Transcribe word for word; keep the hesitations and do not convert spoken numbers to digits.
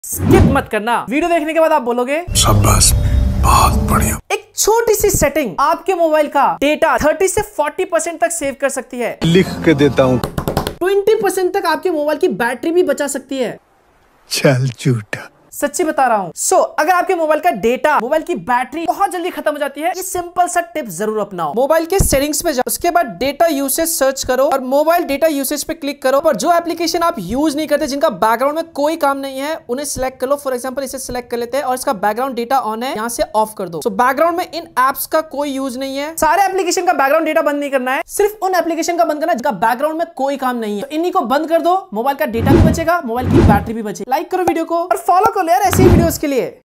Skip मत करना। Video देखने के बाद आप बोलोगे शाबाश, बहुत बढ़िया। एक छोटी सी सेटिंग आपके मोबाइल का डेटा तीस से चालीस परसेंट तक सेव कर सकती है। लिख के देता हूँ। बीस परसेंट तक आपके मोबाइल की बैटरी भी बचा सकती है। चल झूठा। सच्ची बता रहा हूँ। सो so, अगर आपके मोबाइल का डेटा, मोबाइल की बैटरी बहुत जल्दी खत्म हो जाती है, ये सिंपल सा टिप जरूर अपनाओ। मोबाइल के सेटिंग्स पे जाओ, उसके बाद डेटा यूसेज सर्च करो और मोबाइल डेटा यूसेज पे क्लिक करो। और जो एप्लीकेशन आप यूज नहीं करते, जिनका बैकग्राउंड में कोई काम नहीं है, उन्हें सिलेक्ट कर लो। फॉर एग्जाम्पल इसे सिलेक्ट कर लेते हैं और इसका बैकग्राउंड डेटा ऑन है, यहाँ से ऑफ कर दो। सो so, बैकग्राउंड में इन एप्स का कोई यूज नहीं है। सारे एप्लीकेशन का बैकग्राउंड डेटा बंद नहीं करना है, सिर्फ उन एप्लीकेशन का बंद करना है जिनका बैकग्राउंड में कोई काम नहीं है। तो इन्हीं को बंद कर दो, मोबाइल का डेटा भी बचेगा, मोबाइल की बैटरी भी बचेगी। लाइक करो वीडियो को और फॉलो करो यार ऐसी वीडियोस के लिए।